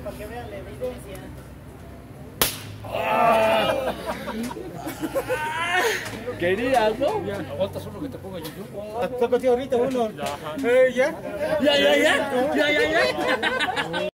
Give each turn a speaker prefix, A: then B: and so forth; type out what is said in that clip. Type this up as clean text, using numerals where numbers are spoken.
A: para que vean la evidencia.
B: Querías, ¿no?
C: Aguantas uno que te ponga YouTube.
A: Tócate ahorita uno.
C: Ya.
A: Ya.
B: Ya.